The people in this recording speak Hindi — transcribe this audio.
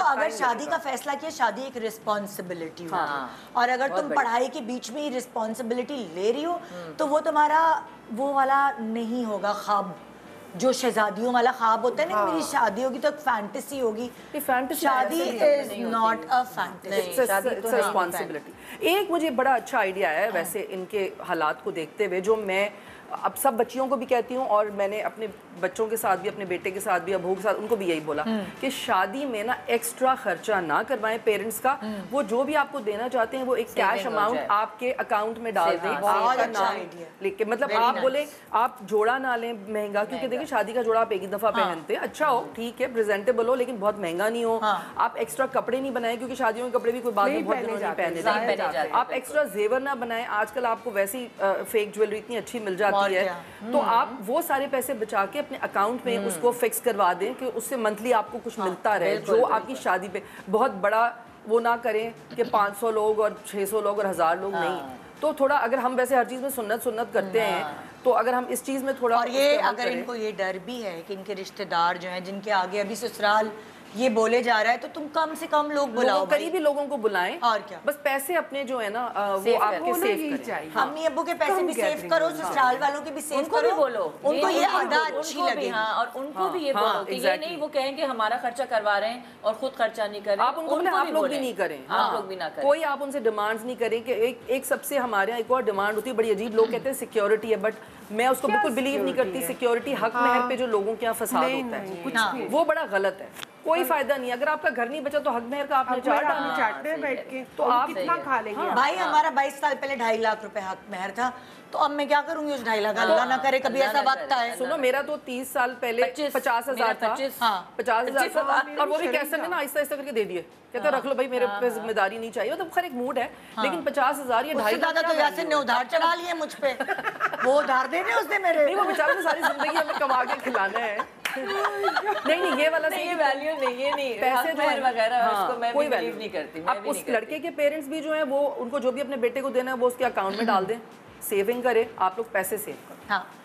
अगर शादी का फैसला किया, शादी एक रिस्पॉन्सिबिलिटी होगी, और अगर तुम पढ़ाई के बीच में ही रिस्पॉन्सिबिलिटी ले रही हो तो वो तुम्हारा वो वाला नहीं होगा ख्वाब, जो शहजादियों वाला ख्वाब होता है ना, मेरी शादी होगी तो एक फैंटेसी होगी। शादी is not a fantasy, it's responsibility. एक मुझे बड़ा अच्छा आइडिया है वैसे इनके हालात को देखते हुए, जो मैं अब सब बच्चियों को भी कहती हूँ और मैंने अपने बच्चों के साथ भी, अपने बेटे के साथ भी, अबू के साथ, उनको भी यही बोला कि शादी में ना एक्स्ट्रा खर्चा ना करवाएं पेरेंट्स का। वो जो भी आपको देना चाहते हैं वो एक कैश अमाउंट आपके अकाउंट में डाल दें, आपका नाम लिख के, मतलब आप बोले आप जोड़ा ना लें महंगा, क्योंकि देखिए शादी का जोड़ा आप एक ही दफा पहनते हैं, अच्छा हो ठीक है, प्रेजेंटेबल हो, लेकिन बहुत महंगा नहीं हो। आप एक्स्ट्रा कपड़े नहीं बनाए, क्योंकि शादियों के कपड़े भी कोई बाद में बहुत दिनों नहीं पहने जाते। आप एक्स्ट्रा जेवर ना बनाए, आजकल आपको वैसी फेक ज्वेलरी इतनी अच्छी मिल जाती है, तो आप वो सारे पैसे बचा के अपने अकाउंट में उसको फिक्स करवा दें कि उससे मंथली आपको कुछ मिलता रहे, जो आपकी शादी पे बहुत बड़ा वो ना करें कि 500 लोग और 600 लोग और 1000 लोग नहीं। तो थोड़ा अगर हम वैसे हर चीज में सुन्नत करते हैं, तो अगर हम इस चीज में थोड़ा, और ये अगर इनको ये डर भी है कि इनके रिश्तेदार जो हैं जिनके आगे अभी ससुराल ये बोले जा रहा है, तो तुम कम से कम लोग बुलाओ, करीबी लोगों को बुलाएं, और क्या, बस पैसे अपने जो है ना वो आपके सेव करें। अम्मी अब्बू के पैसे भी सेव करो, ससुराल वालों के भी सेव करो, बोलो उनको ये आदत अच्छी लगे। और उनको भी ये बोलो कि ये नहीं वो कहें कि हमारा खर्चा करवा रहे हैं और खुद खर्चा नहीं कर रहे। आप उनको बोले आप लोग भी नहीं करें, आप लोग भी ना करें, कोई आप उनसे डिमांड्स नहीं करें कि एक सबसे हमारे यहाँ एक और डिमांड होती है बड़ी अजीब, लोग कहते हैं सिक्योरिटी है, बट मैं उसको बिल्कुल बिलीव नहीं करती। सिक्योरिटी हक महर पे जो लोगों के यहाँ फसाद होता है वो बड़ा गलत है, कोई फायदा नहीं। अगर आपका घर नहीं बचा तो हक मेहर का आपने चाटते बैठ के, तो आप कितना खा लेंगे। भाई हमारा 22 साल पहले 2.5 लाख रुपए हक मेहर था, तो अब मैं क्या करूंगी उस 2.5 लाख? अल्लाह ना करे कभी ऐसा वक्त आए। सुनो, मेरा तो 30 साल पहले 50,000 था, 50,000 था, और वो भी कैसे ना आहिस्ता आहिस्ता करके दे दिए, कहते रख लो भाई, मेरे पे जिम्मेदारी नहीं चाहिए, मतलब खैर एक मूड है, लेकिन 50,000 ये 2.5 लाख तो यासिन ने उधार चढ़ा लिए मुझ पे, वो उधार देने उसने मेरे, नहीं वो बेचारे ने सारी जिंदगी हमें कमा के खिलाना है। नहीं ये वाला नहीं, ये वैल्यू नहीं, ये नहीं, पैसे जो है वगैरह उसको मैं कोई वैल्यू नहीं करती। अब उस लड़के के पेरेंट्स भी जो है वो उनको जो भी अपने बेटे को देना है वो उसके अकाउंट में डाल दें, सेविंग करें, आप लोग पैसे सेव करें। हाँ।